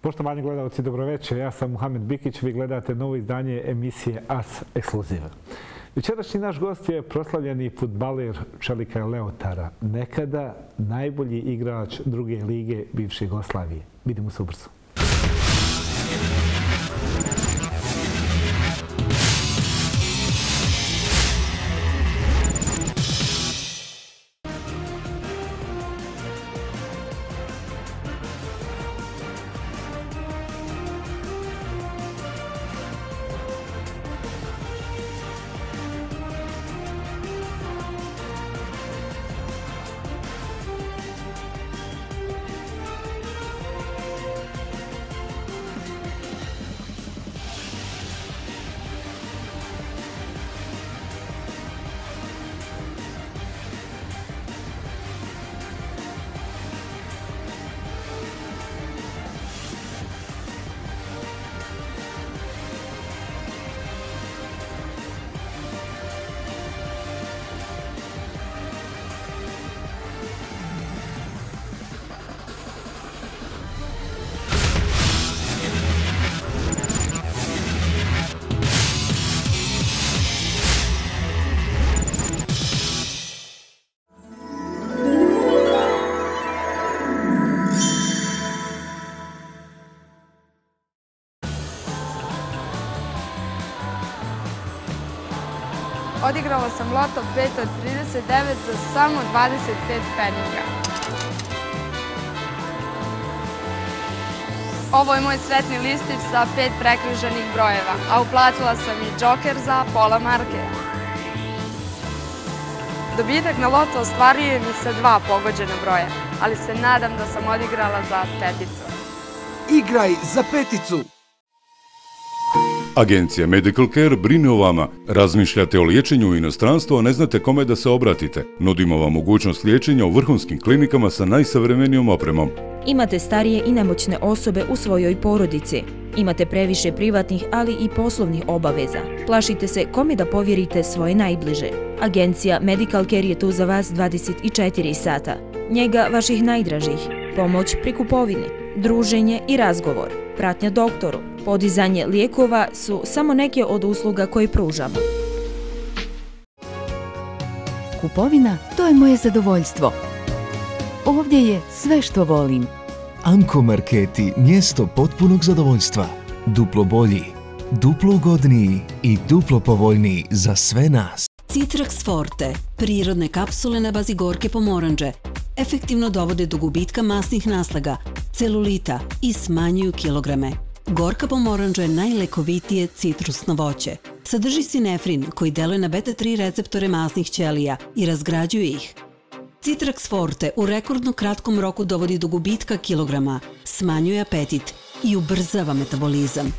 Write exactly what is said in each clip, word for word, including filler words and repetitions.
Poštovani gledalci, dobroveče. Ja sam Muhamed Bikić. Vi gledate novo izdanje emisije As Ekskluziva. Večerašnji naš gost je proslavljeni fudbaler Čelika Leotara, nekada najbolji igrač druge lige bivše Jugoslavije. Vidimo se ubrzo. Odigrala sam loto pet od trideset devet za samo dvadeset pet pfeniga. Ovo je moj sretni listić sa pet prekriženih brojeva, a uplatila sam i džoker za pola marke. Dobitak na loto ostvarujem i sa dva pogođena broja, ali se nadam da sam odigrala za peticu. Igraj za peticu! Agencija Medical Care brine o vama. Razmišljate o liječenju u inostranstvu, a ne znate kome da se obratite. Nudimo vam mogućnost liječenja u vrhunskim klinikama sa najsavremenijom opremom. Imate starije i nemoćne osobe u svojoj porodici. Imate previše privatnih, ali i poslovnih obaveza. Plašite se kome da povjerite svoje najbliže. Agencija Medical Care je tu za vas dvadeset četiri sata. Njega vaših najdražih, pomoć pri kupovini, druženje i razgovor, pratnja doktoru, podizanje lijekova su samo neke od usluga koje pružamo. Kupovina, to je moje zadovoljstvo. Ovdje je sve što volim. Anko Marketi, mjesto potpunog zadovoljstva. Duplo bolji, duplo ugodniji i duplo povoljniji za sve nas. Citrax Forte, prirodne kapsule na bazi gorke pomorandže, efektivno dovode do gubitka masnih naslaga, celulita i smanjuju kilograme. Gorka pomorandža je najlekovitije citrusno voće. Sadrži sinefrin koji deluje na beta tri receptore masnih ćelija i razgrađuje ih. Citrax Forte u rekordno kratkom roku dovodi do gubitka kilograma, smanjuje apetit i ubrzava metabolizam.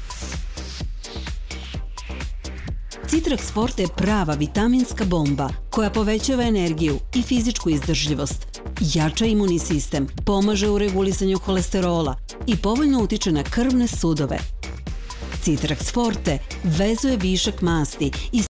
Citrax Forte je prava vitaminska bomba koja povećava energiju i fizičku izdržljivost, jača imunni sistem, pomaže u regulisanju holesterola i povoljno utiče na krvne sudove. Citrax Forte vezuje višak masti i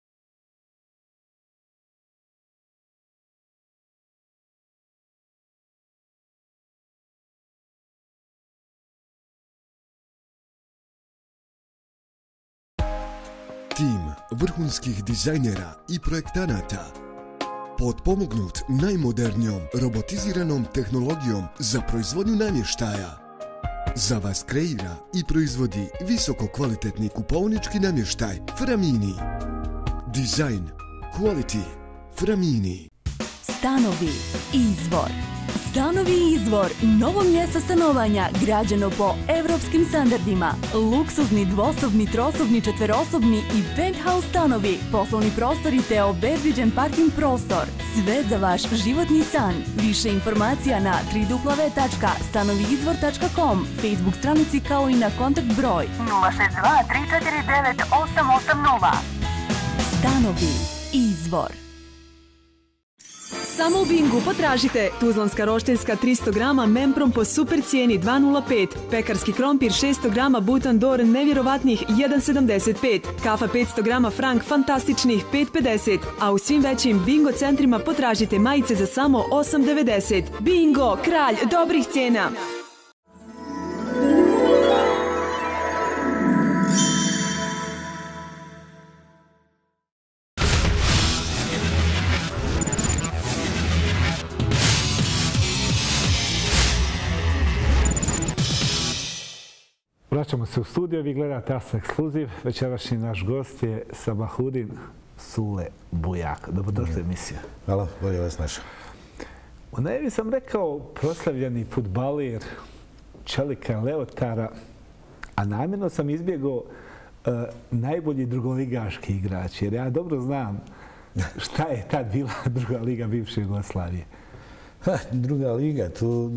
Tim vrhunskih dizajnera i projektanata, potpomognut najmodernijom robotiziranom tehnologijom za proizvodnju namještaja, za vas kreira i proizvodi visoko kvalitetni kupovnički namještaj Framini. Dizajn, quality, Framini. Stanovi Izvor. Stanovi Izvor, novo mjesto stanovanja građeno po evropskim standardima. Luksuzni dvosobni, trosobni, četverosobni i penthouse stanovi, poslovni prostori te obezbiđen parking prostor. Sve za vaš životni san. Više informacija na w w w tačka stanovi izvor tačka com, Facebook stranici kao i na kontakt broj nula šest dva tri četiri devet osam osam nula. Stanovi Izvor. Samo u Bingu potražite tuzlanska rošteljska tristo grama Memprom po super cijeni dva nula pet, pekarski krompir šesto grama Butan Dor nevjerovatnih jedan sedamdeset pet, kafa petsto grama Frank fantastičnih pet pedeset, a u svim većim Bingo centrima potražite majice za samo osam devedeset. Bingo, kralj dobrih cijena! Vraćamo se u studio, vi gledate As Ekskluziv. Večerašnji naš gost je Sabahudin Sule Bujak. Dobrodošli u emisiju. Hvala, bolje vas našao. U najavi sam rekao proslavljeni fudbaler Čelika Leotara, a namjerno sam izbjegao uh, najbolji drugoligaški igrač, jer ja dobro znam šta je tad bila druga liga bivše Jugoslavije. Ha, druga liga, to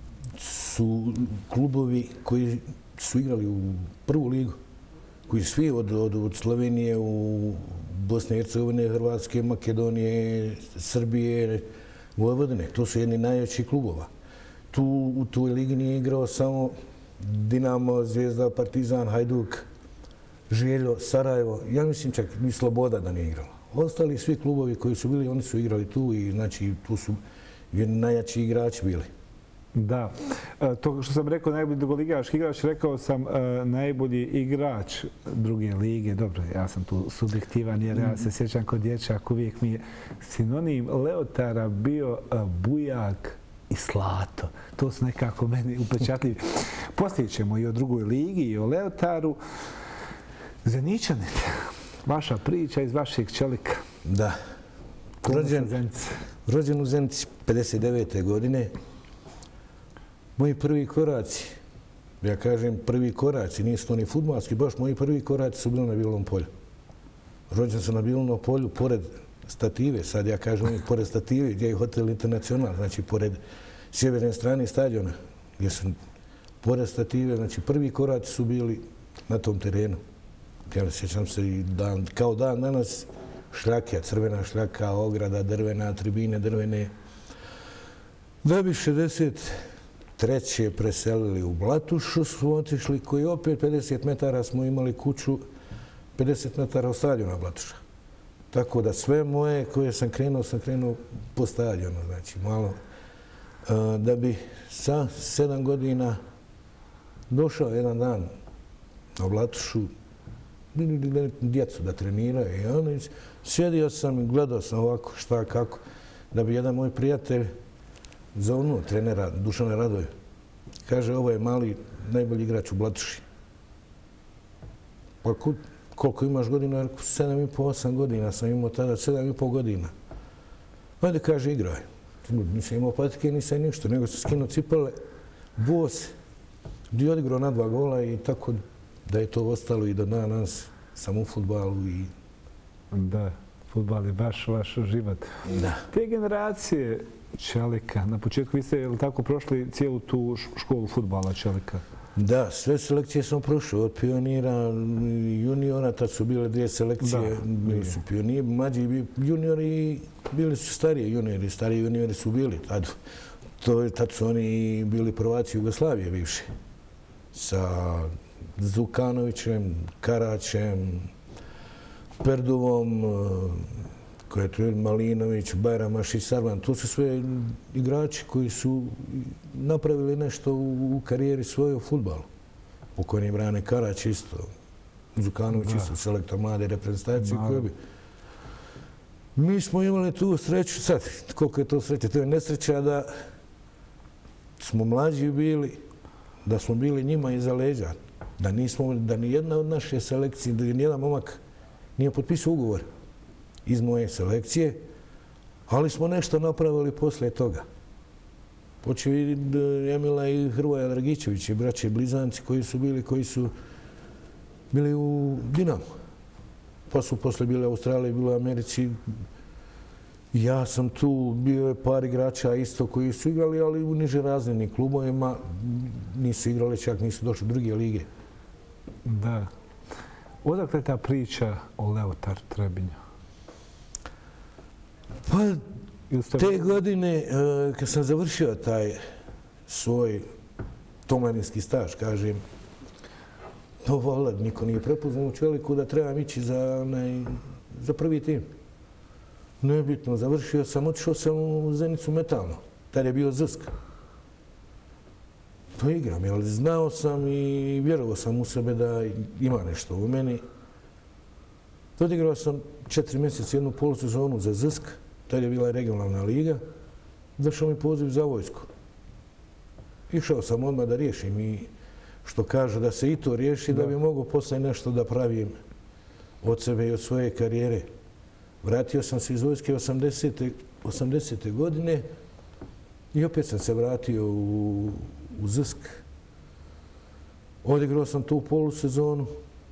su klubovi koji su igrali u prvu ligu, koji svi od, od, od Slovenije u Bosne i Hercegovine, Hrvatske, Makedonije, Srbije, Vojvodine. To su jedni najjači klubova. Tu u toj ligi nije igrao samo Dinamo, Zvezda, Partizan, Hajduk, Željo, Sarajevo. Ja mislim čak ni Sloboda da nije igrala. Ostali svi klubovi koji su bili, oni su igrali tu i znači tu su jedni najjači igrači bili. Da. To što sam rekao, najbolji drugoligaški igrač, rekao sam najbolji igrač druge lige. Dobro, ja sam tu subjektivan jer ja se sjećam kod dječak, uvijek mi je sinonim Leotara bio Bujak i Slato. To su nekako meni upečatljivi. Poslije ćemo i o drugoj ligi i o Leotaru. Zeničanin, vaša priča iz vašeg Čelika. Da. Rođen, rođen u Zenici pedeset devete godine. Moji prvi koraci, ja kažem prvi koraci, nisu to ni fudbalski, baš moji prvi koraci su bili na Bilovom polju. Rođen sam na Bilovom polju, pored stative, sad ja kažem pored stative gdje je hotel Internacional, znači pored sjeverne strane stadiona, gdje sam pored stative, znači prvi koraci su bili na tom terenu. Ja sjećam se i dan, kao dan danas, šljaka, crvena šljaka, ograda, drvena, tribine drvene. Da bi šezdeset treće preselili u Blatušu, smo otišli, koji opet pedeset metara smo imali kuću, pedeset metara od stadiona Blatuša. Tako da sve moje koje sam krenuo, sam krenuo po stadionu, znači malo. Da bi sa sedam godina došao jedan dan na Blatušu, djecu da treniraju i ono, sjedio sam i gledao sam ovako šta kako, da bi jedan moj prijatelj zovnuo trenera Dušana Radoja. Kaže, ovo je mali najbolji igrač u Blatuši. Pa koliko imaš godina? Sedam i po, osam godina sam imao tada, sedam i po godina. Ajde, kaže, igraj. Nisam imao patike, nisam ništa, nego sam skinuo cipele, bos, gdje odigrao na dva gola i tako da je to ostalo i do danas sam u fudbalu i... Da, fudbal je baš vaš život. Da. Te generacije Čelika, na početku vi ste, je li tako, prošli cijelu tu školu fudbala Čelika? Da, sve selekcije sam prošao, od pionira, juniora, tad su bile dvije selekcije, bili su pioniri, mlađi juniori, bili su stariji juniori, stariji juniori su bili, tad, to, tad su oni bili prvaci Jugoslavije bivši, sa Zukanovićem, Karaćem, Perduvom, koje je tu Malinović, Bajramašić, Sarvan. To su sve igrači koji su napravili nešto u karijeri svoje u fudbalu. Pokojni Brane Karać isto, Zukanović isto, selektor mlade reprezentacije koje bi... Mi smo imali tu sreću, sad, koliko je to sreće, to je nesreća da smo mlađi bili, da smo bili njima iza leđa, da nismo, da ni jedna od naše selekcije, da nijedan momak nije potpisao ugovor iz moje selekcije, ali smo nešto napravili poslije toga. Počeo i Emila i Hrvoja Dragičević i braće blizanci koji su bili, koji su bili u Dinamu. Pa su poslije bili u Australiji, bili u Americi. Ja sam tu, bio je par igrača isto koji su igrali, ali u niže razrednim klubovima nisu igrali, čak nisu došli u druge lige. Da. Odakle ta priča o Leotar Trebinju? Pa, te godine, kad sam završio taj svoj tomlaninski staž, kažem, to vola, niko nije prepoznao u Čeliku da trebam ići za, onaj, za prvi tim. Nebitno, završio sam, otišao sam u Zenicu Metalno. Tad je bio Zsk. To igram, jer znao sam i vjerovao sam u sebe da ima nešto u meni. Odigrao sam četiri mjeseca jednu polusezonu za Zsk. Tad je bila regionalna liga. Došao mi poziv za vojsku. Išao sam odmah da riješim i što kažu da se i to riješi, da bi mogao posle nešto da pravim od sebe i od svoje karijere. Vratio sam se iz vojske osamdesete godine i opet sam se vratio u, u Z S K. Odigrao sam tu polusezonu.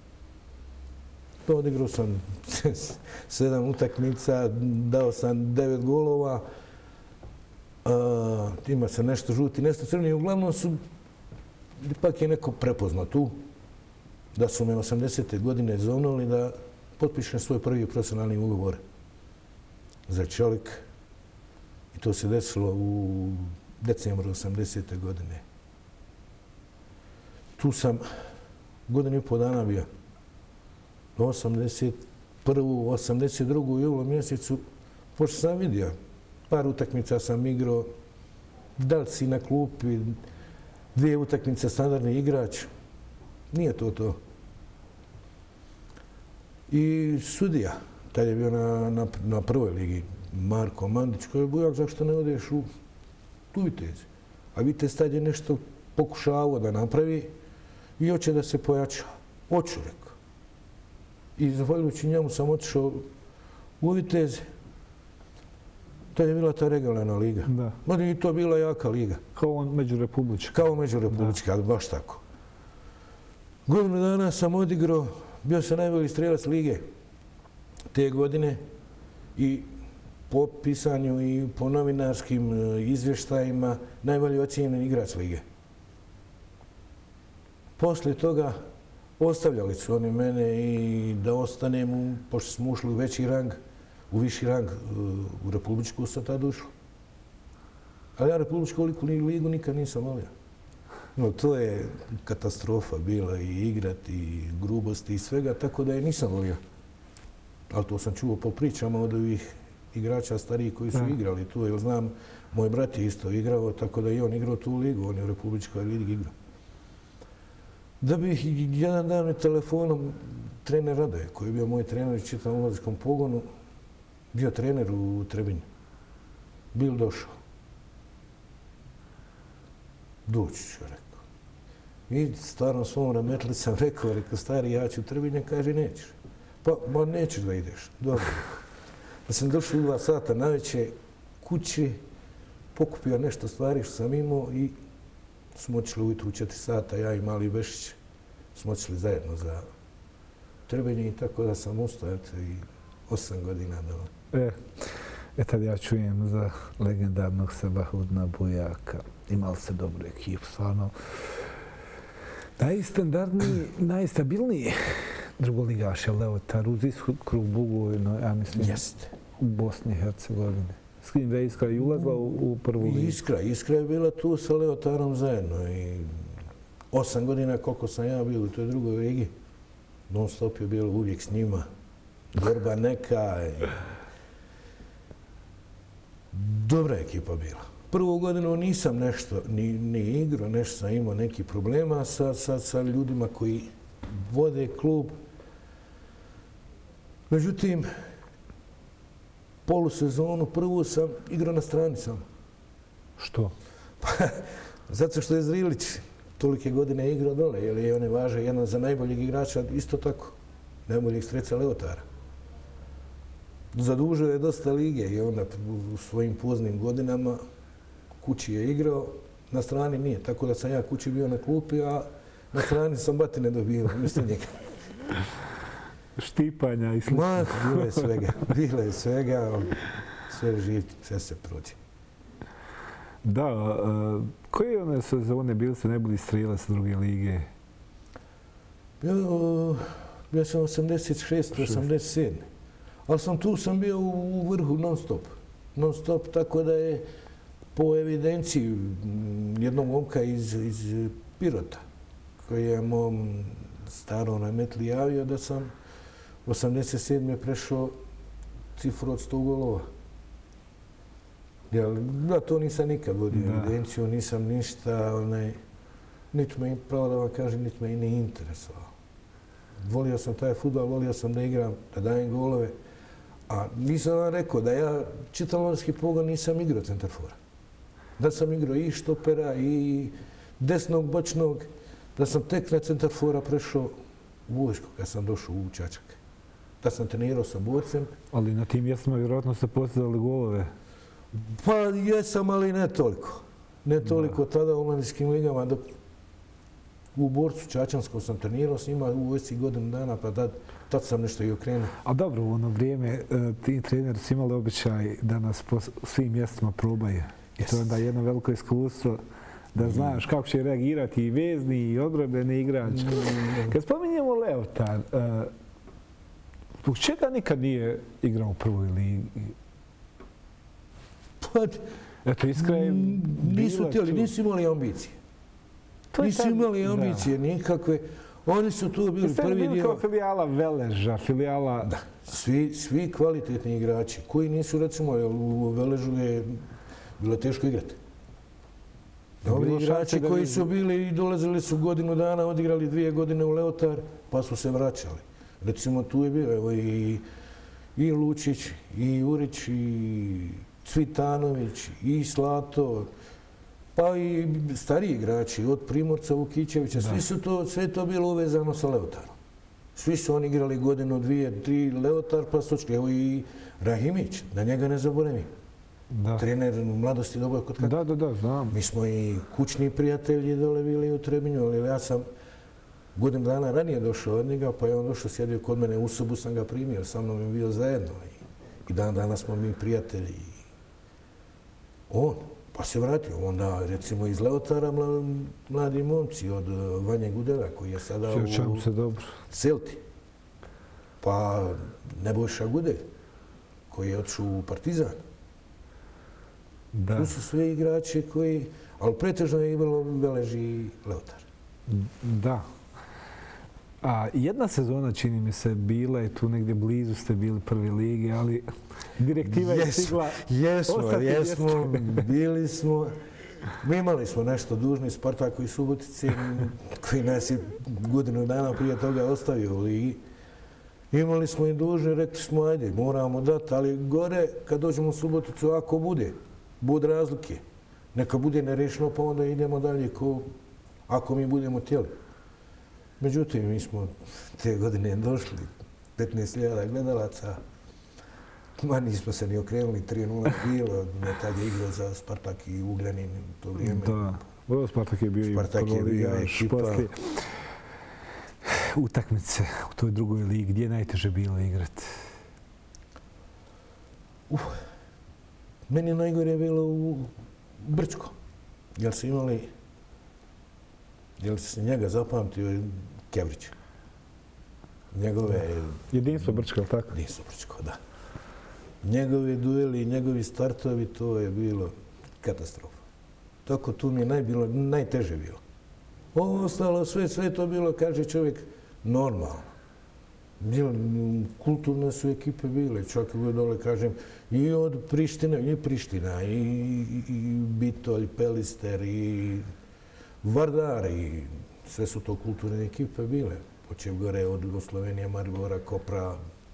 Odigrao sam sedam utakmica, dao sam devet golova. A, ima se nešto žuti, nešto crni. Uglavnom su, ipak je neko prepoznao tu, da su me osamdesete godine zovnuli da potpišem svoj prvi profesionalni ugovor za Čelik. I to se desilo u decembru osamdesete godine. Tu sam godinu i pol dana bio. Do osamdeset prvu, osamdeset drugu u julu mjesecu, pošto sam vidio, par utakmica sam igrao, da li si na klupi, dvije utakmice standardni igrač. Nije to to. I sudija, tad je bio na, na, na prvoj ligi, Marko Mandić, koji je bujak, zašto ne odeš u tu Vitez? A Vitez tad je nešto pokušavao da napravi i hoće da se pojača. Hoću, rekao. I zahvaljujući njemu sam otišao u Vitez. To je bila ta regionalna liga. Da. I to bila jaka liga. Kao međurepublička. Kao međurepublička, ali baš tako. Godinu dana sam odigrao, bio sam najbolji strelac lige te godine i po pisanju i po novinarskim izvještajima najbolji ocijenjen igrač lige. Poslije toga ostavljali su oni mene i da ostanem, pošto smo ušli u veći rang, u viši rang u Republičku sam tada ušao. Ali ja Republičku ligu nikad nisam volio. No, to je katastrofa bila i igrat i grubosti i svega, tako da je nisam volio. Ali to sam čuo po pričama od ovih igrača starijih koji su igrali tu, jer znam, moj brat je isto igrao, tako da i on igrao tu ligu, on je u Republičkoj ligi igrao. Da bi jedan dan mi telefonom trener Radoje, koji je bio moj trener u čitavom omladinskom pogonu, bio trener u Trebinju. Bil došao. Doći ću, rekao. I stvarno svom rametli sam rekao, rekao, stari, ja ću u Trebinje, kaže, nećeš. Pa, ma nećeš da ideš. Dobro. Da sam došao u dva sata navečer kući, pokupio nešto stvari što sam imao i smo otišli ujutru u četiri sata, ja i mali Bešić, smo otišli zajedno za Trebinje i tako da sam ustao i osam godina do... E, e tad ja čujem za legendarnog Sabahudna Bujaka. Imali ste dobru ekipu, stvarno. Najstandardniji, najstabilniji drugoligaš je Leotar uz Iskru Bugojno, ja mislim, Jeste. u Bosni i Hercegovini. S kim da je Iskra i ulazila u, u prvu ligu? Iskra. Iskra je bila tu sa Leotarom zajedno. I osam godina koliko sam ja bio u toj drugoj ligi, non stop je bilo uvijek s njima. Borba neka. I... Dobra ekipa bila. Prvu godinu nisam nešto, ni, ni igrao, nešto sam imao neki problema sa, sa, sa ljudima koji vode klub. Međutim, polusezonu prvu sam igrao na strani sam. Što? Pa, zato što je Zrilić tolike godine igrao dole, jer je one važe jedan za najboljeg igrača, isto tako, najboljeg streca Leotara. Zadužio je dosta lige i onda u svojim poznim godinama kući je igrao, na strani nije. Tako da sam ja kući bio na klupi, a na strani sam batine dobio, mislim njega. Štipanja i slično. Ma, bilo je svega. Bilo je svega. Sve živi, sve se prođe. Da, uh, koje one sezone bili ste najbolji strelac druge lige? Bio, bio sam osamdeset šeste osamdeset sedme Ali sam tu sam bio u vrhu non stop. Non stop, tako da je po evidenciji jednog momka iz, iz Pirota, koji je mom starom rametli javio da sam osamdeset sedme prešao cifru od sto golova. Ja, da, to nisam nikad vodio evidenciju, nisam ništa, onaj, niti me, pravo da vam kažem, niti me i ne interesovao. Volio sam taj fudbal, volio sam da igram, da dajem golove, a nisam vam rekao da ja čitav pogon nisam igrao centarfora. Da sam igrao i štopera, i desnog, bočnog, da sam tek na centarfora prešao u vojsku kad sam došao u Čačak. Da sam trenirao sa borcem. Ali na tim mjestima vjerojatno ste postizali golove. Pa jesam, ali ne toliko. Ne toliko tada u mladinskim ligama. U borcu Čačanskom sam trenirao s njima u vojsci godinu dana, pa tad sam nešto i okrenuo. A dobro, u ono vrijeme ti treneri su imali običaj da nas po svim mjestima probaju. I to je onda jedno veliko iskustvo da znaš kako će reagirati i vezni i odbrambeni igrač. Kad spominjemo Leotar, zbog čega nikad nije igrao u prvoj ligi? Pa, eto, iskreno, nisu htjeli, nisu imali ambicije. Nisu imali ambicije nikakve. Oni su tu bili prvi dio... Bili kao filijala Veleža, filijala... Da, svi kvalitetni igrači koji nisu, recimo, u Veležu je bilo teško igrati. Dobri igrači koji su bili i dolazili su godinu dana, odigrali dvije godine u Leotar, pa su se vraćali. Recimo, tu je bio i Lučić, i Jurić, i Cvitanović, i Slato, pa i stariji igrači, od Primorca, Vukićevića, sve je to bilo uvezano sa Leotarom. Svi su oni igrali godinu, dvije, tri Leotar, pa su očeli. Evo i Rahimić, da njega ne zaboravim. Trener mladosti dobro kod kako. Da, da, da, znam. Mi smo i kućni prijatelji dole bili u Trebinju, ali ja sam godinu dana ranije došao od njega, pa je on došao, sjedio kod mene, u sobu sam ga primio, sa mnom je bio zajedno. I dan danas smo mi prijatelji. On, pa se vratio. Onda, recimo, iz Leotara mladi momci od Vanje Gudela, koji je sada u Celti. Pa Nebojša Gudelj, koji je otišao u Partizan. Tu su sve igrači koji... Ali pretežno je bilo Velež i Leotar. Da. A jedna sezona, čini mi se, bila je tu negdje blizu, ste bili prve lige, ali direktiva je stigla... Jesmo, jesmo, bili smo... Mi imali smo nešto dužni Spartak i Subotici, koji nas je godinu dana prije toga ostavio u ligi. Imali smo i dužni, rekli smo, ajde, moramo dati, ali gore, kad dođemo u Suboticu, ako bude, bude razlike. Neka bude nerešeno, pa onda idemo dalje ako mi budemo htjeli. Međutim, mi smo te godine došli, petnaest hiljada gledalaca, ma nismo se ni okrenuli, tri nula bilo, tad je igrao za Spartak i Ugljanin u to vrijeme. Da, Spartak je bio i prvoligaš poslije. Utakmice u toj drugoj ligi, gdje je najteže bilo igrati? Meni najgore je bilo u Brčko, jer su imali, jer se njega zapamtio Kevrić. Njegove... Jedinstvo Brčko, ali tako? Jedinstvo Brčko, da. Njegovi dueli, njegovi startovi, to je bilo katastrofa. Tako tu mi je najteže bilo. Ovo ostalo, sve, sve to bilo, kaže čovjek, normalno. Kulturne su ekipe bile, čak i dole, kažem, i od Prištine, i Priština, i Bitolj, Pelister, i Vardar, i sve su to kulturne ekipe bile. Počev gore od Slovenije, Maribora, Kopra,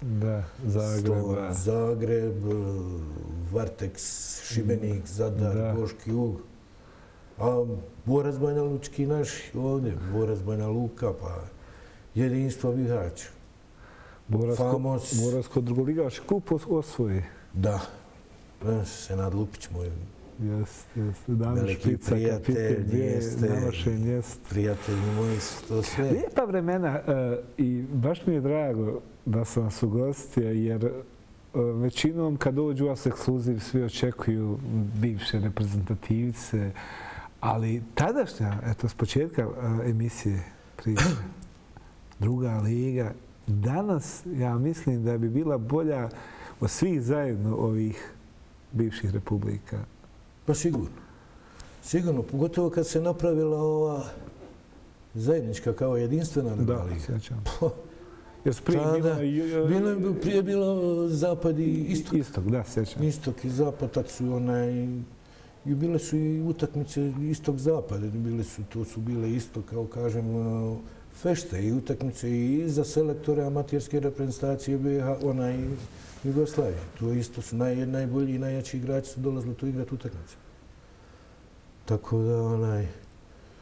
Zagreb, Varteks, Šibenik, Zadar, Boški Ug. A Borac Banja Lučki naši ovdje, Borac Banja Luka, pa Jedinstvo Bihać. Boravsko drugoligaš kup osvoji. Da. Senad Lupić moj veliki prijatelj, jeste, prijatelji moji su to sve. Lijepa vremena i baš mi je drago da sam vas ugostio, jer većinom kad dođu vas ekskluziv svi očekuju bivše reprezentativce, ali tadašnja, eto, s početka emisije priče, druga liga, danas ja mislim da bi bila bolja od svih zajedno ovih bivših republika. Pa sigurno. Sigurno, pogotovo kad se napravila ova zajednička kao jedinstvena druga liga. Da, sjećam. Jer prije je bilo zapad i istok. Istok, da, sjećam. Istok i zapad, tad su onaj... I bile su i utakmice istok-zapad. To su bile isto, kao kažem, fešte i utakmice i za selektore amaterske reprezentacije B i H, onaj Jugoslavije. To isto su najbolji i najjači igrači su dolazili tu igrati utakmice. Tako da, onaj,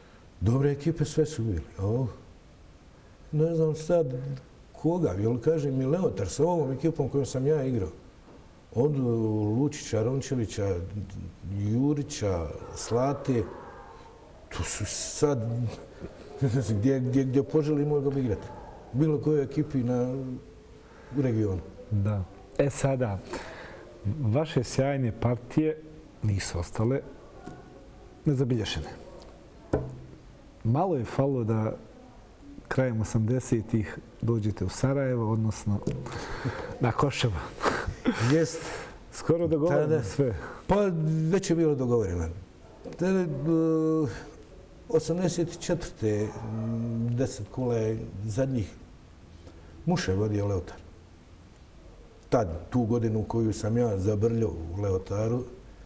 Dobre ekipe sve su bili. O, ne znam sad koga, jel kaže mi Leotar sa ovom ekipom kojom sam ja igrao. Od Lučića, Rončevića, Jurića, Slate, to su sad gdje, gdje, gdje poželi mogu ga igrati. Bilo kojoj ekipi na u regionu. Da. E sada, vaše sjajne partije nisu ostale nezabilježene. Malo je falilo da krajem osamdesetih dođete u Sarajevo, odnosno na Koševo. Jest. Skoro dogovoreno sve. Pa već je bilo dogovoreno. osamdeset četvrte deset kola je zadnjih Muše vodio Leotar. Tad, tu godinu koju sam ja zabrljao u Leotaru,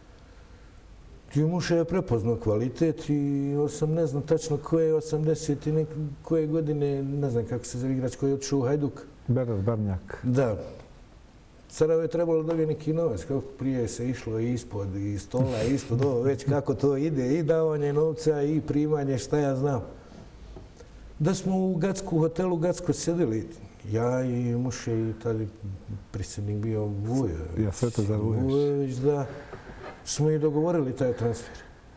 i Muše je prepoznao kvalitet i osam, ne znam tačno koje osamdeset i koje godine, ne znam kako se zove igrač koji je otišao u Hajduk. Berat Barnjak. Da. Sarajevo je trebalo dobiti neki novac, kako prije se išlo i ispod, i stola, i ispod ovo, već kako to ide, i davanje novca, i primanje, šta ja znam. Da smo u Gacku, u hotelu Gacko sjedili, ja i Muše i tada predsjednik bio Vujo. Ja sve to zavuješ. Vujović, da smo i dogovorili taj transfer.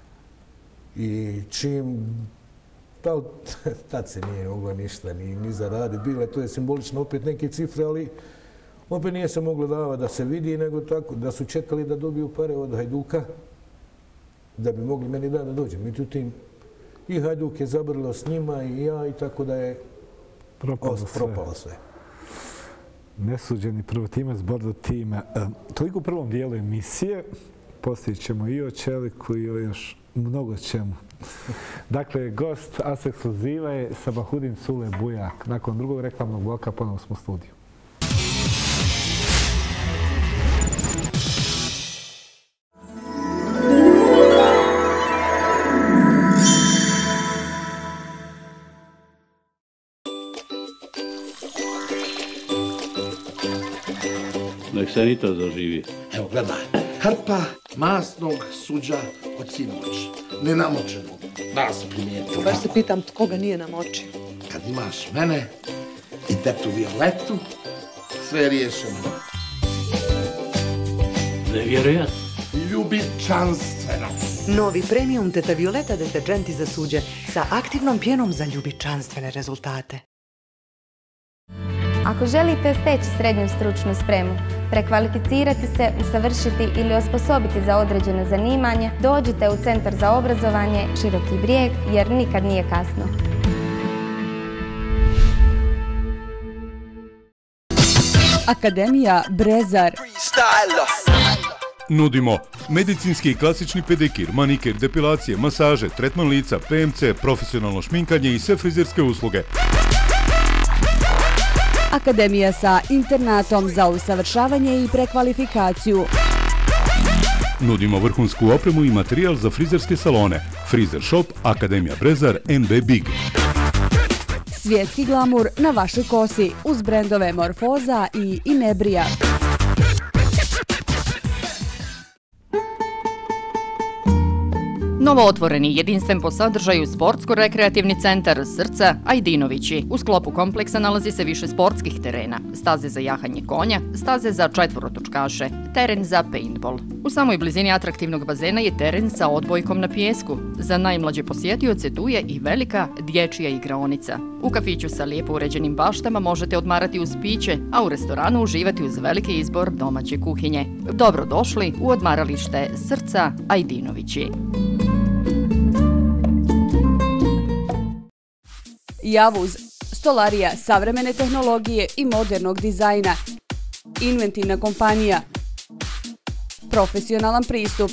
I čim, pa tad se nije moglo ništa ni, ni zaraditi. Bile, to je simbolično opet neke cifre, ali opet nije se moglo davati da se vidi, nego tako da su čekali da dobiju pare od Hajduka, da bi mogli meni da da dođem. Međutim, i Hajduk je zabrilo s njima i ja, i tako da je propalo sve. Propalo sve. Nesuđeni prvotimac Bordo tima. E, toliko u prvom dijelu emisije. Poslije ćemo i o Čeliku i o još mnogo čemu. Dakle, gost As Ekskluziva je Sabahudin Sule Bujak. Nakon drugog reklamnog bloka ponovno smo u studiju. Nek se ni to zaživi. Evo, gledaj. Hrpa masnog suđa od sinoć. Nenamočenog. Da se primijetila. Baš se pitam tko ga nije namočio. Kad imaš mene i tetu Violetu, sve je riješeno. Nevjerojatno. Ljubičanstveno. Novi premium Teta Violeta deterđenti za suđe sa aktivnom pjenom za ljubičanstvene rezultate. Ako želite steći srednju stručnu spremu, prekvalificirati se, usavršiti ili osposobiti za određeno zanimanje, dođite u Centar za obrazovanje Široki Brijeg jer nikad nije kasno. Akademija Brezar. Nudimo medicinski i klasični pedikir, manikir, depilacije, masaže, tretman lica, P M C, profesionalno šminkanje i sve frizerske usluge. Akademija sa internatom za usavršavanje i prekvalifikaciju. Nudimo vrhunsku opremu i materijal za frizerske salone. Frizer shop Akademija Brezar M B Big. Svjetski glamur na vašoj kosi uz brendove Morfoza i Inebrija. Novootvoreni jedinstven po sadržaju sportsko-rekreativni centar Srca Ajdinovići. U sklopu kompleksa nalazi se više sportskih terena, staze za jahanje konja, staze za četvorotočkaše, teren za paintball. U samoj blizini atraktivnog bazena je teren sa odbojkom na pijesku. Za najmlađe posjetioce tu je i velika dječja igraonica. U kafiću sa lijepo uređenim baštama možete odmarati uz piće, a u restoranu uživati uz veliki izbor domaće kuhinje. Dobrodošli u odmaralište Srca Ajdinovići. Javuz, stolarija savremene tehnologije i modernog dizajna. Inventivna kompanija. Profesionalan pristup.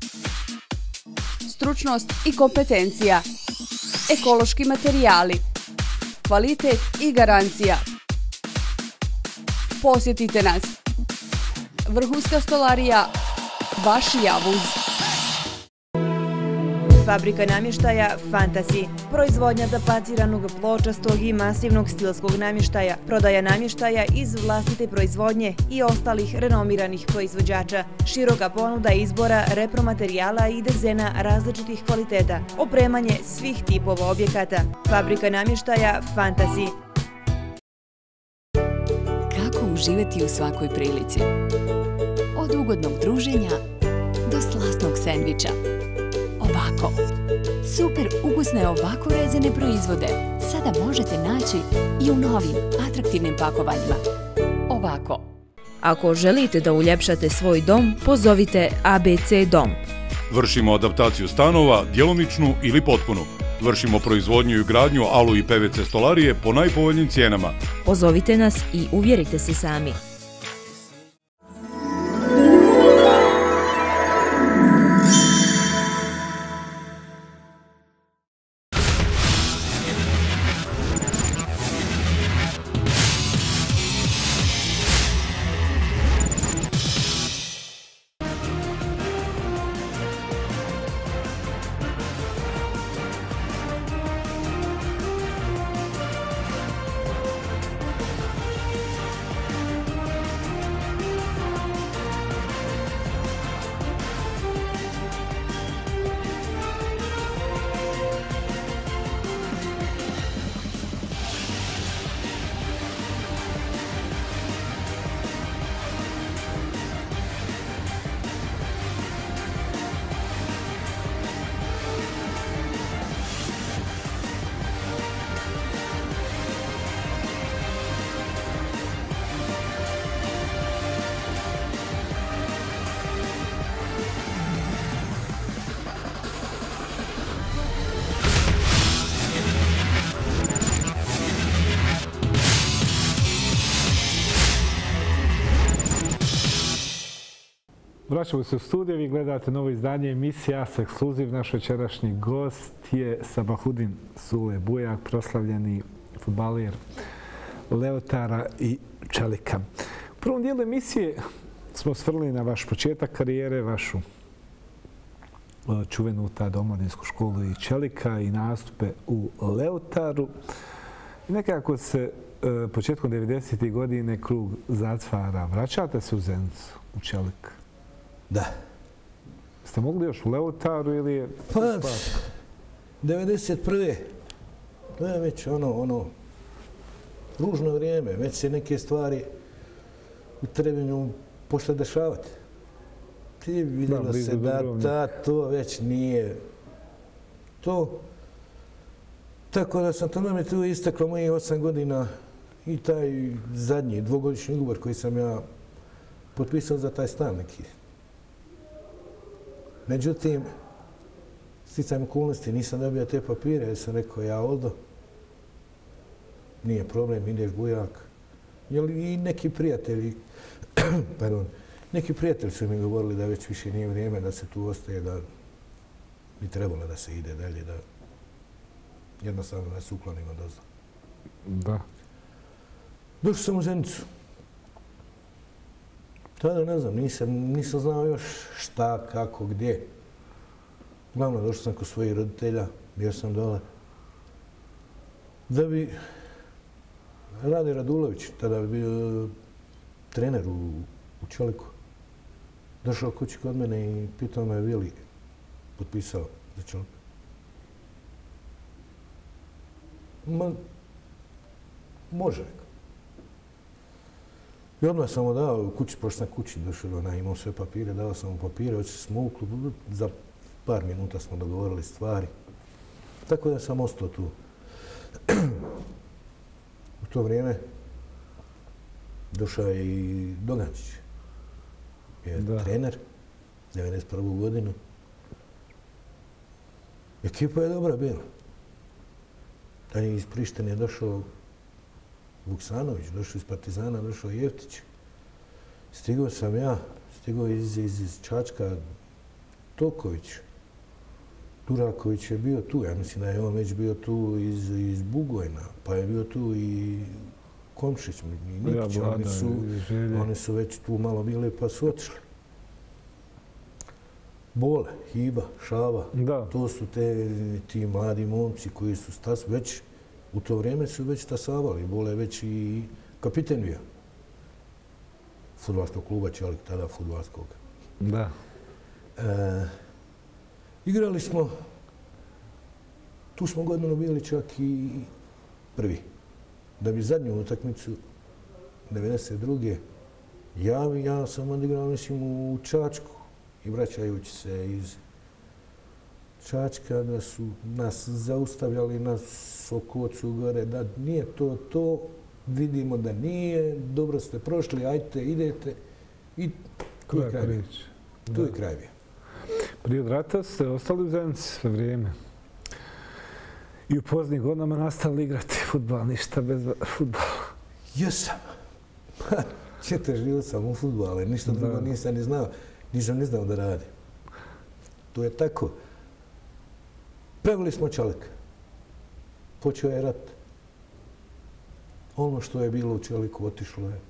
Stručnost i kompetencija. Ekološki materijali. Kvalitet i garancija. Posjetite nas. Vrhunska stolarija, vaš Javuz. Fabrika namještaja Fantasy. Proizvodnja tapaciranog, pločastog i masivnog stilskog namještaja. Prodaja namještaja iz vlastite proizvodnje i ostalih renomiranih proizvođača. Široka ponuda izbora repromaterijala i dezena različitih kvaliteta. Opremanje svih tipova objekata. Fabrika namještaja Fantasy. Kako uživati u svakoj prilici? Od ugodnog druženja do slasnog sendviča. Ovako. Super ukusne ovako rezane proizvode sada možete naći i u novim, atraktivnim pakovanjima. Ovako. Ako želite da uljepšate svoj dom, pozovite A B C Dom. Vršimo adaptaciju stanova, djelomičnu ili potpunu. Vršimo proizvodnju i gradnju alu i P V C stolarije po najpovoljnijim cijenama. Pozovite nas i uvjerite se sami. Vraćamo se u studiju, vi gledate novo izdanje emisije A S Ekskluziv. Naš večerašnji gost je Sabahudin Sule Bujak, proslavljeni fudbaler Leotara i Čelika. U prvom dijelu emisije smo svrli na vaš početak karijere, vašu čuvenu tad omladinsku školu i Čelika i nastupe u Leotaru. I nekako se početkom devedesetih godine krug zatvara. Vraćate se u Zenicu, u Čelik? Da. Ste mogli još u Leotaru ili je... Pa, devedeset prve. To je već ono, ono, ružno vrijeme. Već se neke stvari u Trebinju počele dešavati. Ti vidjelo se da ta, to već nije to. Tako da sam to nam je tu isteklo mojih osam godina i taj zadnji dvogodišnji ugovor koji sam ja potpisao za taj stan neki. Međutim, sticajem okolnosti nisam dobio te papire, jer sam rekao ja odo. Nije problem, ideš Bujak. Jer i neki prijatelji, pardon, neki prijatelji su mi govorili da već više nije vrijeme da se tu ostaje, da bi trebalo da se ide dalje, da jednostavno da se uklonimo dozdo. Da. Došao sam u Zenicu. Tada ne znam, nisam, nisam znao još šta, kako, gdje. Uglavnom, došao sam kod svojih roditelja, bio sam dole. Da bi Rade Radulović, tada bi bio trener u, u Čeliku, došao kući kod mene i pitao me je li potpisao za Čelik. Ma, može. I odmah sam mu dao kući, pošto sam kući došao, ona imao sve papire, dao sam mu papire, otišli smo u klub, za par minuta smo dogovorili stvari. Tako da sam ostao tu. U to vrijeme došao je i Dogančić. Je trener, devedeset prvu godinu. Ekipa je dobra bila. Tad je iz Prištine došao Vuksanović, došao iz Partizana, došao Jeftić. Stigao sam ja, stigao iz, iz, iz Čačka Toković. Duraković je bio tu, ja mislim da je on već bio tu iz, iz Bugojna, pa je bio tu i Komšić, i Nikić, ja, oni, su, oni su već tu malo bili pa su otišli. Bole, Hiba, Šava, da. To su te, ti mladi momci koji su stas, već u to vrijeme su već stasavali. Bole već i kapiten bio. Fudbalskog kluba Čelik, tada fudbalskog. Da. E, igrali smo, tu smo godinu bili čak i prvi. Da bi zadnju utakmicu, devedeset druge Ja, ja sam odigrao, mislim, u Čačku i vraćajući se iz Čačka da su nas zaustavljali na Sokocu gore, da nije to to, vidimo da nije, dobro ste prošli, ajte, idete i tu je kraj bio. Tu je kraj bio. Prije od rata ste ostali u Zenici sve vrijeme. I u poznim godinama nastavili igrati fudbal, ništa bez fudbala. Jesam. Četiri život sam u fudbalu, ništa drugo nisam ni znao. Nisam ni znao da radim. To je tako. Preveli smo Čelik. Počeo je rat. Ono što je bilo u Čeliku otišlo je.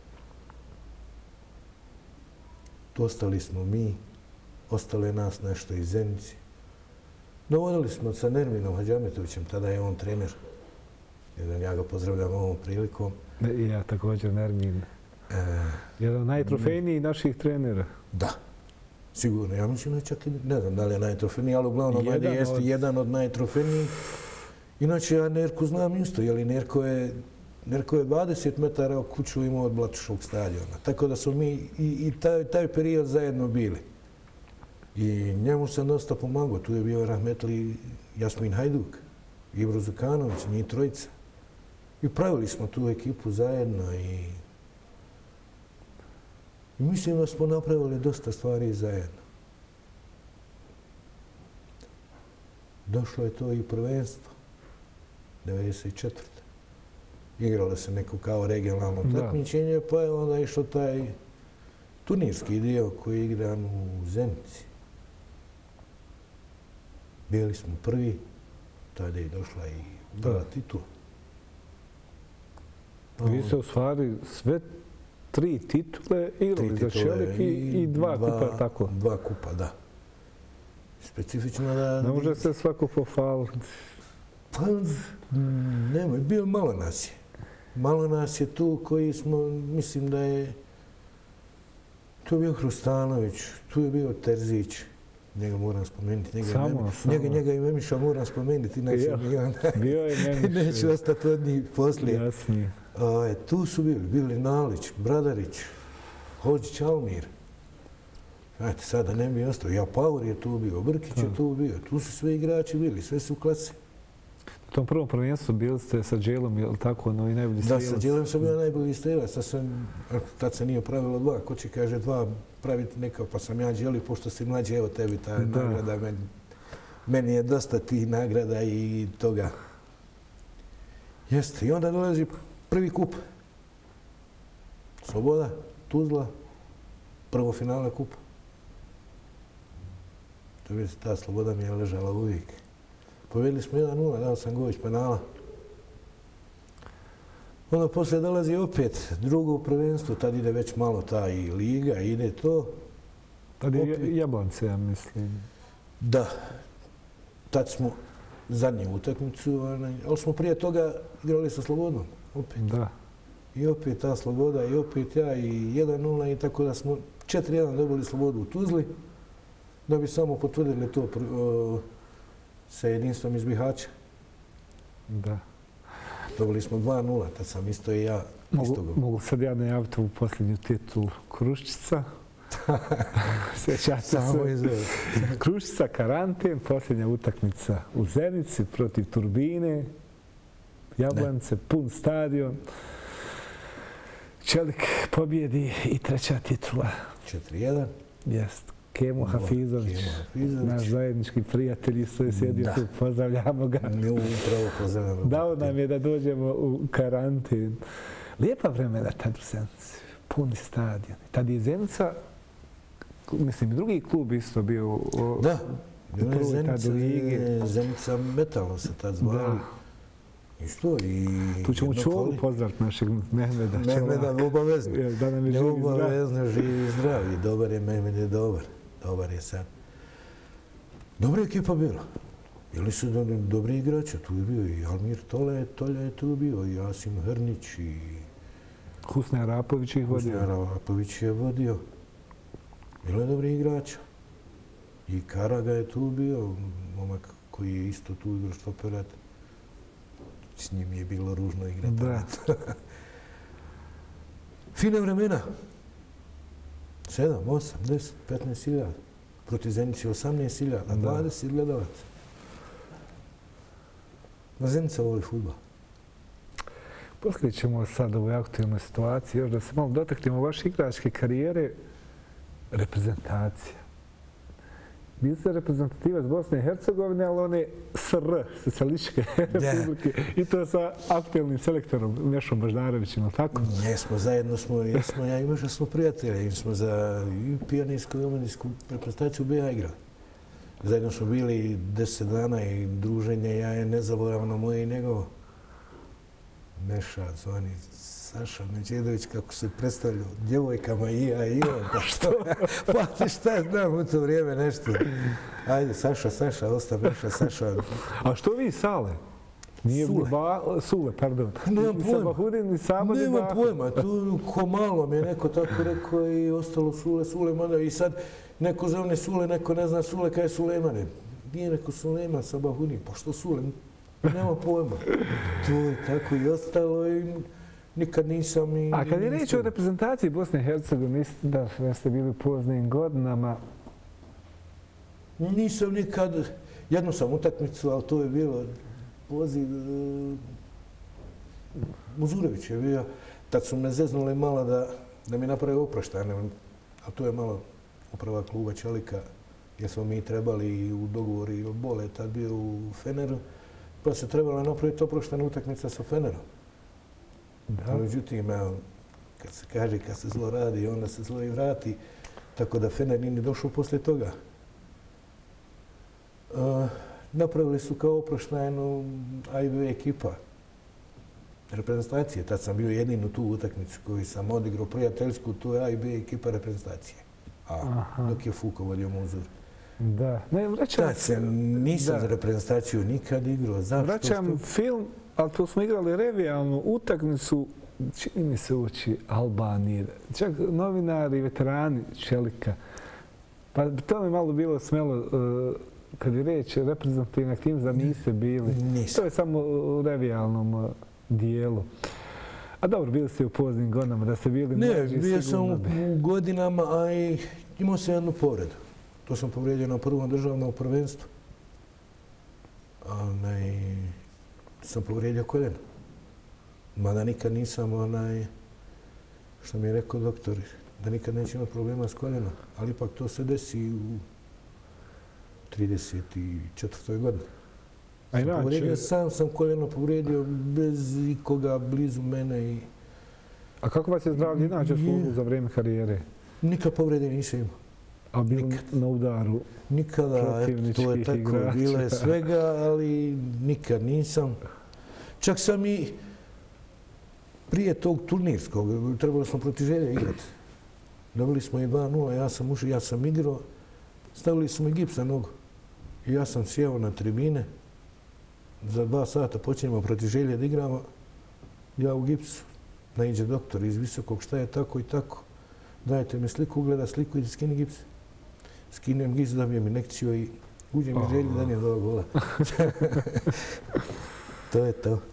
Ostali smo mi, ostalo je nas nešto iz Zenici. Dovodili smo sa Nerminom Hadžametovićem, tada je on trener. Ja ga pozdravljam ovom prilikom. I ja također, Nermin. Jedan od najtrofejnijih naših trenera. Da, sigurno. Ja mislim da čak i ne znam da li je najtrofejniji, ali uglavnom jeste jedan od najtrofejnijih. Inače, ja Nerku znam isto, jer Nerko je Nerko je dvadeset metara od kuću imao od Blatuškog stadiona. Tako da smo mi i taj period zajedno bili. I njemu sam dosta pomagao. Tu je bio rahmetli Jasmin Hajduk, Ibro Zukanović, njih trojica. I pravili smo tu ekipu zajedno i mislim da smo napravili dosta stvari zajedno. Došlo je to i prvenstvo, devedeset četvrte Igralo se neko kao regionalno takmičenje, pa je onda išlo taj turnirski dio koji je igran u Zenici. Bili smo prvi, tada je došla i prva titula. Vi ste u stvari sve tri titule igrali za Čelik i dva kupa, tako? Dva kupa, da. Specifično da... Ne može se svako pohvaliti. Pa, nemoj, bilo malo nas je. Malo nas je tu koji smo, mislim da je... Tu je bio Hrustanović, tu je bio Terzić. Njega moram spomenuti. Samo, samo. Njega i Memiša moram spomenuti, inače mi on... Bio je Memiša. Neću ostati od njih poslije. Jasnije. Tu su bili, bili Nalić, Bradarić, Hođić, Almir. Znate, sada ne bi ostao. Ja, Paur je tu bio, Brkić je tu bio. Tu su sve igrači bili, sve su u klasi. U tom prvom prvenstvu bili ste sa Đelom, je li tako, ono i najbolji strelac? Da, sa Đelom sam bio najbolji strelac. Tad se nije pravilo dva. Ko će, kaže, dva praviti neka, pa sam ja Đeli, pošto si mlađi, evo tebi ta nagrada. Meni je dosta tih nagrada i toga. Jeste, i onda dolazi prvi kup. Sloboda, Tuzla, prvo finale kupa. To vidite, ta Sloboda mi je ležala uvijek. Povedili smo jedan nula, dao sam Gović penala. Onda poslije dolazi opet drugo prvenstvo, tad ide već malo ta i liga, ide to. Tad je Jablance, ja mislim. Da. Tad smo zadnju utakmicu, ali smo prije toga igrali sa Slobodom. Opet. Da. I opet ta Sloboda, i opet ja, i jedan nula, i tako da smo četiri jedan dobili Slobodu u Tuzli, da bi samo potvrdili to sa jedinstvom iz Bihaća. Da. Dobili smo dva nula, tad sam isto i ja isto go. Mogu sad ja najaviti u posljednju titulu Kruščica. Sjećate se. Kruščica, Karantin, posljednja utakmica u Zenici protiv Turbine. Jablance, pun stadion. Čelik pobjedi i treća titula. četiri jedan. Jest. Kemo Hafizović, naš zajednički prijatelj, isto je sjedio tu, pozdravljamo ga. Upravo pozdravljamo. Dao nam je da dođemo u Karantin. Lijepa vremena tad u Zenici, puni stadion. Tad je Zenica, mislim i drugi klub isto bio u prvoj tad lige. Zenica metalno se tad zvali. Isto i... Tu ćemo Čolu pozdraviti našeg Mehmeda. Mehmeda obavezno. Da nam je živi zdrav. Obavezno živi zdrav i dobar je, Mehmed je dobar. Dobar je sad. Dobra ekipa bila. Bili su dobri igrači, tu je bio i Almir Tole, Tolja je tu bio, i Asim Hrnić, i... Husne Arapović ih vodio. Husne Arapović je vodio. Bilo je dobri igrača. I Karaga je tu bio, momak koji je isto tu igrao štoperat. S njim je bilo ružno igrati. Da. Fine vremena. Sedam, osam, deset, petnaest hiljada. Proti Zenici osamnaest hiljada, dvadeset gledalaca. Zenica voli fudbal. Poslije ćemo sad u ovoj aktualnoj situaciji još da se malo dotaknemo vaše igračke karijere, reprezentacija. Bili ste reprezentativac Bosne i Hercegovine, ali one S R, Socijalističke republike, i to sa aktualnim selektorom Mešom Baždarevićem, ali tako? Jesmo, zajedno smo, jesmo, ja i Meša smo prijatelji, smo za pijanisku i omladijsku reprezentaciju B H igrali. Zajedno smo bili deset dana i druženje, ja je nezaboravno moje i njegovo. Meša, zvani Saša Međedović, kako se predstavljaju djevojkama i ja i on, pa što? Pa ti šta znam u to vrijeme nešto. Ajde, Saša, Saša, osta Meša, Saša. A što vi, Sale? Nije Sule. Ba, Sule, pardon. Nemam pojma. Sabahudin, ni Saba, ni Nemam Baha. pojma, tu ko malo mi je neko tako rekao i ostalo Sule, Sule, mada i sad neko zovne Sule, neko ne zna Sule, kaj je Sulejmane. Nije neko Sulejman, Sabahudin, pa što Sule? Nemam pojma. To je tako i ostalo i nikad nisam i... A kad je reč o reprezentaciji Bosne i Hercegovine, mislite da ste bili u poznim godinama? Nisam nikad... Jednu sam utakmicu, ali to je bilo poziv... Muzurević je bio. Tad su me zeznuli malo da, da mi napravi oproštaj. A to je malo uprava kluba Čelika, jer smo mi trebali u dogovoru i Bole tad bio u Feneru. Pa se trebala napraviti oproštena utakmica sa Fenerom. Da. Međutim, kad se kaže, kad se zlo radi, onda se zlo i vrati. Tako da Fener nije došao poslije toga. Uh, napravili su kao oproštajnu A i B ekipa reprezentacije. Tad sam bio jedinu tu utakmicu koju sam odigrao prijateljsku, to je A i B ekipa reprezentacije. A aha, dok je Fuko vodio Muzur. Da. Ne, vraćam... Tad se nisam da. za reprezentaciju nikad igrao. Zašto? Vraćam što? Film, ali to smo igrali revijalnu utakmicu, čini mi se ući Albanije. Čak novinari i veterani Čelika. Pa to mi malo bilo smelo, uh, kad je reč reprezentativna aktivnost, da niste bili. Nisam. To je samo u revijalnom uh, dijelu. A dobro, bili ste u poznim godinama, da ste bili ne, mlađi, bio sam u, bi. u godinama, a i imao sam jednu povredu. To sam povrijedio na prvom državnom prvenstvu. Onaj, sam povrijedio koljeno. Mada nikad nisam, onaj, što mi je rekao doktor, da nikad neće imati problema s koljenom. Ali ipak to se desi u trideset četvrtoj godini. A sam povrijedio, sam sam koljeno povrijedio bez ikoga blizu mene. I... A kako vas je zdravlje inače služilo za vrijeme karijere? Nikad povrede nisam imao. A bil na udaru nikada, to je tako, igrača. Bilo je svega, ali nikad nisam. Čak sam i prije tog turnirskog, trebali smo protiv Želje igrati. Dobili smo i dva nula, ja sam ušao, ja sam igrao, stavili smo i gips na nogu. I ja sam sjeo na tribine, za dva sata počinjemo protiv Želje da igramo, ja u gipsu, naiđe doktor iz Visokog, šta je tako i tako. Dajte mi sliku, ugleda sliku i skini gips. Skinem gips, dobijem injekciju i uđem iz Želje da nije do gola. To je to.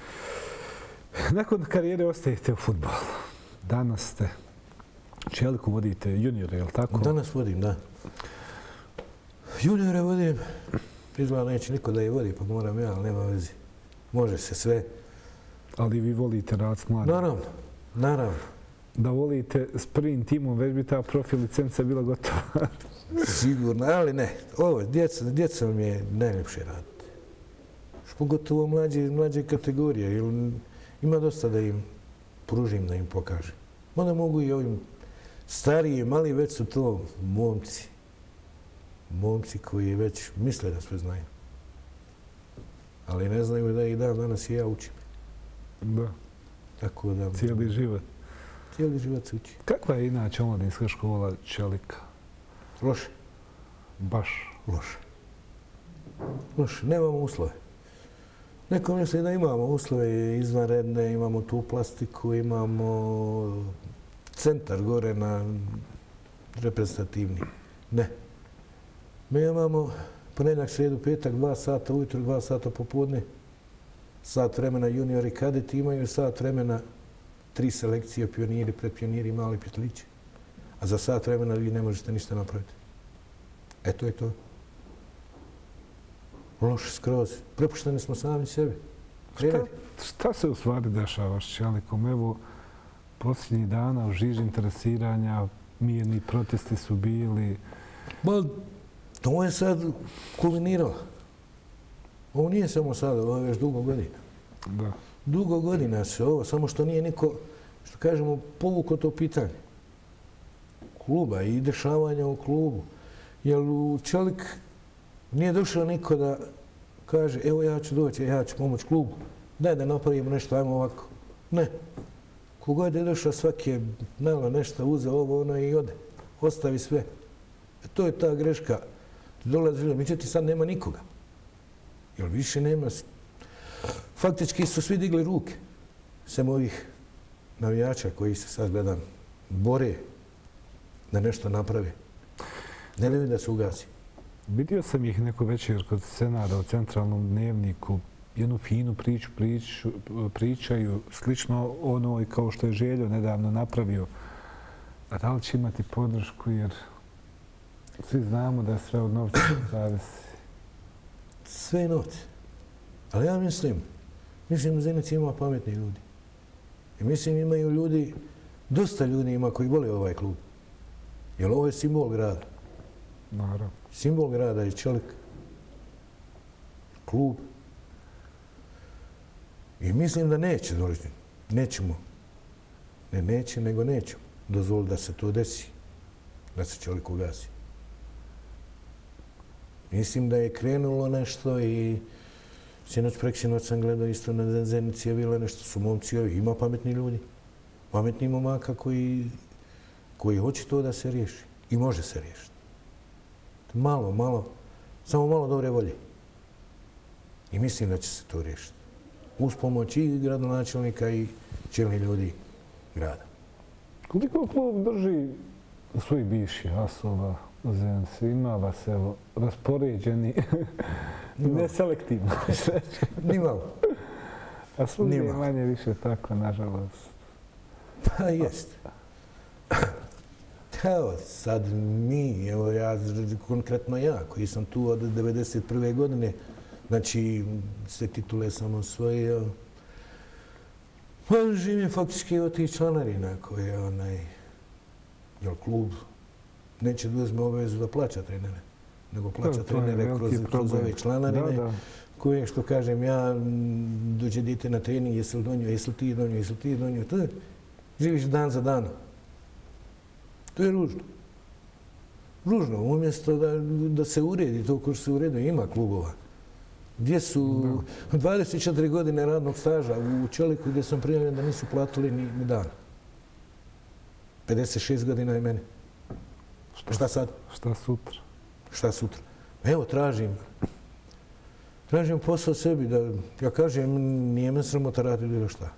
Nakon karijere ostajete u fudbalu. Danas ste Čeliku vodite juniore, je li tako? Danas vodim, da. Juniore vodim. Izgleda neće niko da je vodi, pa moram ja, ali nema vezi. Može se sve. Ali vi volite rad s mladim? Naravno, naravno. Da volite s prvim timom, već bi ta profil licenca bila gotova. Sigurno, ali ne. Ovo, djeca, djeca mi je najljepše raditi. Pogotovo mlađe, mlađe kategorije. Jer ima dosta da im pružim, da im pokažem. Onda mogu i ovim stariji, mali, već su to momci. Momci koji već misle da sve znaju. Ali ne znaju da i dan danas i ja učim. Da. Tako da... Cijeli život. Cijeli život se uči. Kakva je inače omladinska škola Čelika? Loše. Baš? Loše. Loše, nemamo uslove. Neko misli da imamo uslove izvanredne, imamo tu plastiku, imamo centar gore na reprezentativni. Ne. Mi imamo ponedjeljak, srijedu, petak, dva sata ujutro, dva sata popodne, sat vremena juniori i kadeti imaju, sat vremena tri selekcije, pioniri, predpioniri, mali petlići. A za sat vremena vi ne možete ništa napraviti. E to je to. Loše skroz. Prepušteni smo sami sebi. Šta, šta se u stvari dešava s Čelikom? Evo, posljednjih dana u žiži interesiranja, mirni protesti su bili. Ba, to je sad kulminiralo. Ovo nije samo sada, ovo je već dugo godina. Da. Dugo godina se ovo, samo što nije niko, što kažemo, povukao to pitanje. Kluba i dešavanja u klubu. Jer u Čelik nije došao niko da kaže, evo ja ću doći, ja ću pomoći klubu. Daj da napravimo nešto, ajmo ovako. Ne. Kogod je došao, svaki je malo nešto uzeo ovo, ono i ode. Ostavi sve. E to je ta greška. Dolazi, međutim sad nema nikoga. Jer više nema. Faktički su svi digli ruke. Sem ovih navijača koji se sad gledam bore da nešto naprave. Ne daju da se ugasi. Vidio sam ih neko večer kod Senada u centralnom dnevniku. Jednu finu priču priču, pričaju, slično ono kao što je Željo nedavno napravio. A da li će imati podršku, jer svi znamo da je sve od novca zavisi. Sve je novce. Ali ja mislim, mislim u Zenici ima pametni ljudi. I mislim imaju ljudi, dosta ljudi ima koji vole ovaj klub. Jer ovo je simbol grada. Naravno. Simbol grada je Čelik. Klub. I mislim da neće doći. Nećemo. Ne neće, nego nećemo dozvoliti da se to desi. Da se Čelik ugasi. Mislim da je krenulo nešto i sinoć preksinoć sam gledao isto na Zenici je bilo nešto, su momci ovi. Ima pametni ljudi. Pametni momaka koji, koji hoće to da se riješi. I može se riješiti. Malo, malo, samo malo dobre volje. I mislim da će se to riješiti. Uz pomoć i gradonačelnika i čelnih ljudi grada. Koliko klub drži svojih bivših asova u Zenici? Ima vas, evo, raspoređeni, neselektivno. Ni malo. A svugdje je manje više tako, nažalost. Pa jest. Evo, sad mi, evo ja, konkretno ja, koji sam tu od devedeset prve godine, znači, sve titule sam osvojio, pa živim faktički od tih članarina koje, onaj, jer klub neće da uzme obavezu da plaća trenere, nego plaća trenere kroz, kroz ove članarine, da, da. Koje, što kažem, ja, dođe dite na trening, jesi li donio, jesi li ti donio, jesi li ti donio, to je, živiš dan za danom. To je ružno. Ružno, umjesto da, da se uredi to ko što se uredio, ima klubova. Gdje su dvadeset četiri godine radnog staža u Čeliku gdje sam prijavljen da nisu platili ni, ni dan. pedeset šest godina je mene. Šta, šta sad? Šta sutra? Šta sutra? Evo, tražim. Tražim posao sebi da, ja kažem, nije me sramota raditi bilo šta.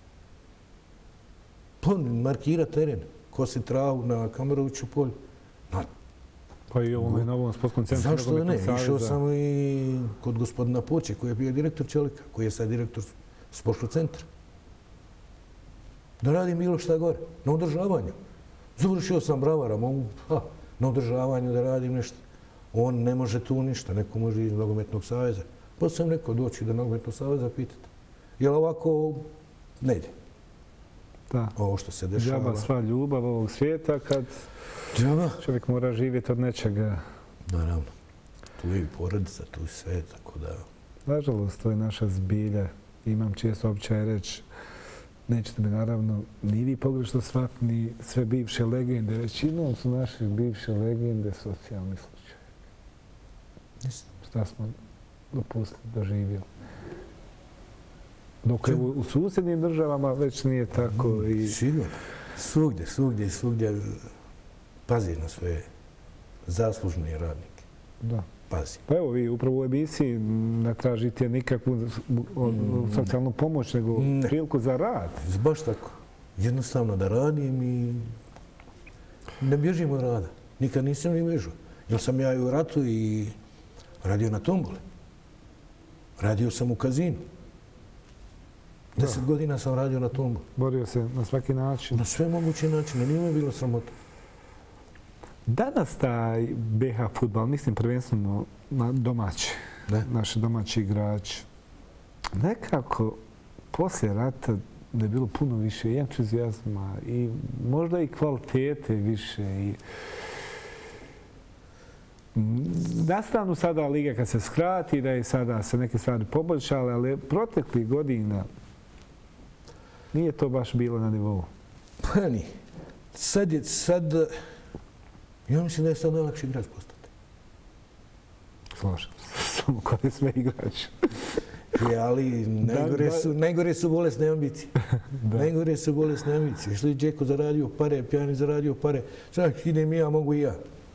Markira teren. Kosi travu na Kameroviću polju. Na... Pa i ovome na ovom sportskom centru. Zašto da ne? Išao sam i kod gospodina Poće, koji je bio direktor Čelika, koji je sad direktor sportskog centra. Da radim bilo šta gore. Na održavanju. Završio sam bravara, mogu ha, na održavanju da radim nešto. On ne može tu ništa, neko može iz Nogometnog saveza. Pa sam rekao doći do Nogometnog saveza pitati. Jer ovako ne ide. Da. Ovo što se dešava. Džaba sva ljubav ovog svijeta kad Džaba. Čovjek mora živjeti od nečega. Naravno. Tu je i porodica, tu je sve, tako da... Nažalost, to je naša zbilja. Imam često običaj reći, nećete me naravno ni vi pogrešno shvatiti, ni sve bivše legende. Većinom su naše bivše legende socijalni slučaj. Šta smo dopustili, doživjeli. Dok je u susjednim državama već nije tako. I... Sigurno. Svugdje, svugdje, svugdje pazi na svoje zaslužne radnike. Da. Pazi. Pa evo, vi upravo u emisiji ne tražite nikakvu socijalnu pomoć, nego priliku za rad. Baš tako. Jednostavno da radim i ne bježim od rada. Nikad nisam ni bježao. Jer sam ja i u ratu i radio na tombole. Radio sam u kazinu. Deset godina sam radio na tombole. Borio se na svaki način. Na sve moguće načine. Nije mi bilo sramota. Danas taj B H fudbal, mislim prvenstveno na domaći, naši domaći igrači, nekako poslije rata da je bilo puno više i entuzijazma i možda i kvalitete više. I na stranu sada liga kad se skrati, da je sada se neke stvari poboljšale, ali proteklih godina nije to baš bilo na nivou. Pa nije. Sad je, sad... Ja mislim da je sad najlakši igrač postati. Slažem se, samo kod je sve igrač. Ali najgore su bolesne ambicije. Najgore su bolesne ambicije. Što je Džeko zaradio pare, Pjani zaradio pare. Čak idem i ja, mogu i ja.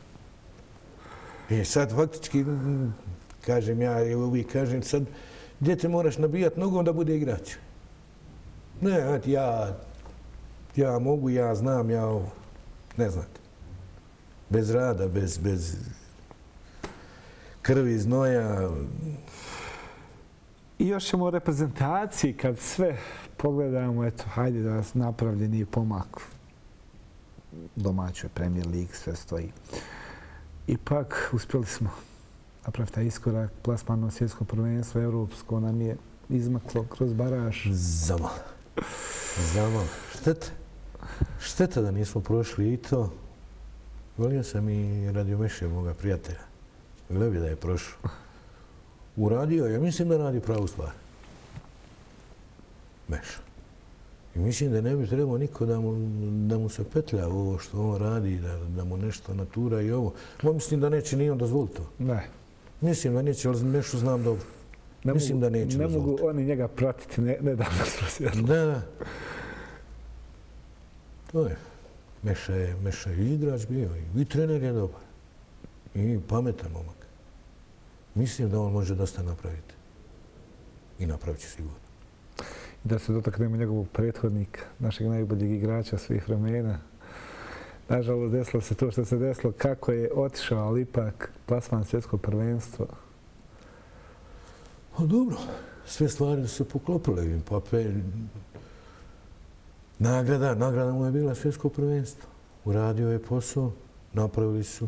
I sad faktički, kažem ja, uvijek kažem sad, gdje te moraš nabijati nogom da bude igrač? Ne, ja, ja mogu, ja znam, ja ovo. Ne znate. Bez rada, bez, bez krvi, znoja. I još ćemo o reprezentaciji, kad sve pogledamo, eto, hajde da napravljeni pomak domaćoj Premier League, sve stoji. Ipak uspjeli smo napraviti taj iskorak, plasman na svjetsko prvenstvo, evropsko nam je izmaklo kroz baraž. Zamal. Zamal. Šteta. Šteta da nismo prošli i to. Volio sam i Radio Meše, moga prijatelja. Glebi da je prošao. Uradio, ja mislim da radi pravu stvar. Meša. I mislim da ne bi trebao niko da mu, da mu se petlja ovo što on radi, da, da mu nešto natura i ovo. Ma mislim da neće ni on dozvoliti to. Ne. Mislim da neće, ali Mešu znam dobro. Ne mislim mogu, da neće ne dozvoliti. Ne mogu oni njega pratiti, ne, ne da nas Da, da. To je. Meša je, Meša je igrač bio i trener je dobar. I pametan momak. Mislim da on može dosta napraviti. I napravit će sigurno. Da se dotaknemo njegovog prethodnika, našeg najboljeg igrača svih vremena. Nažalost, desilo se to što se desilo. Kako je otišao, ali ipak plasman svjetsko prvenstvo. Pa dobro, sve stvari su se poklopile. Pape, nagrada, nagrada mu je bila svjetsko prvenstvo. Uradio je posao, napravili su.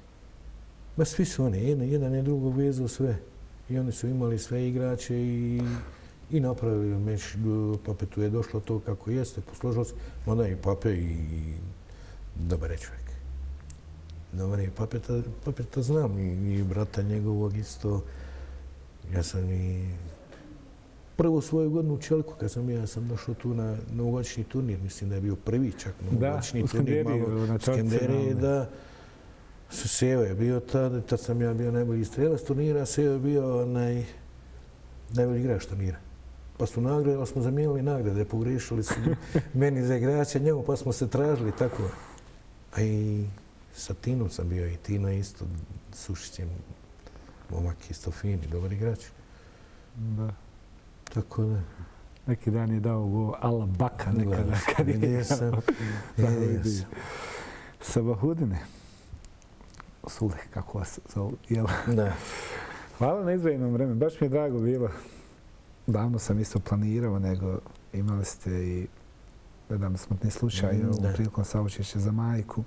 Ma svi su oni, jedan, jedan je drugog vezao sve. I oni su imali sve igrače i, i napravili meč. Papetu je došlo to kako jeste, posložilo se. Onda i Pape i dobar je čovjek. Dobar je Papeta, Papeta znam i, i brata njegovog isto. Ja sam i prvu svoju godinu u Čeliku, kad sam ja sam došao tu na novogodišnji turnir, mislim da je bio prvi čak novogodišnji turnir, malo na Skenderi, da su Seo je bio tad, tad sam ja bio najbolji strelac turnira, Seo je bio naj, najbolji igrač turnira. Pa su nagrade, ali smo zamijenili nagrade, pogrešili su meni za igrača, njemu pa smo se tražili, tako. A i sa Tinom sam bio i Tina isto, Sušićem, momak isto fini, dobar igrač. Da. Tako da. Neki dan je dao go Ala Baka nekada kad je vidio sam. Vidio sam. Sabahudine. Suleh, kako vas zovu, jel? Da. Hvala na izdvojenom vremenu. Baš mi je drago bilo. Davno sam isto planirao, nego imali ste i gledam smrtni slučaj ovom prilikom saučešća za majku.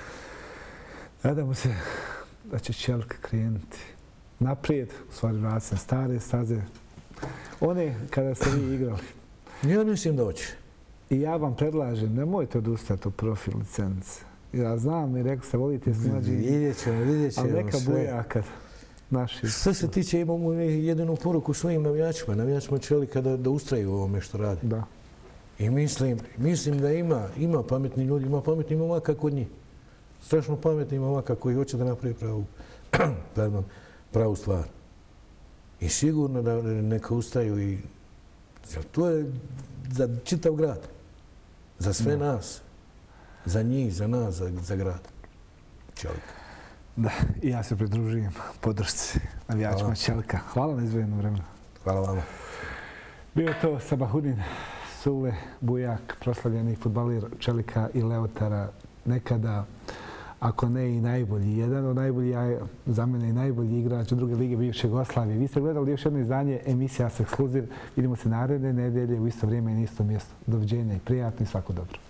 Nadamo se da će Čelka krenuti naprijed, u stvari vratiti na stare staze. One kada ste vi igrali. Ja mislim da hoće. I ja vam predlažem, nemojte odustati od profil licence. Ja znam i rekao ste, volite snađi. Vidjet ćemo, vidjet ćemo sve. Ali neka bujaka naši. Što se tiče, imamo jedinu poruku svojim navijačima. Navijačima Čelika da, da ustraju u ovome što radi. Da. I mislim, mislim da ima, ima pametni ljudi, ima pametni momaka kod njih. Strašno pametni momaka koji hoće da napravi pravu, pardon, pravu stvar. I sigurno da neka ustaju i... To je za čitav grad. Za sve nas. Za njih, za nas, za, za grad. Čelika. Da, i ja se pridružujem podršci navijačima Čelika. Hvala na izvojenom vremenu. Hvala vama. Bio to Sabahudin Sule Bujak, proslavljeni fudbaler Čelika i Leotara, nekada, ako ne i najbolji, jedan od najboljih, a za mene i najbolji igrač druge lige bivše Jugoslavije. Vi ste gledali još jedno izdanje emisije As Ekskluziv. Vidimo se naredne nedelje u isto vrijeme i na isto mjesto. Doviđenja i prijatno i svako dobro.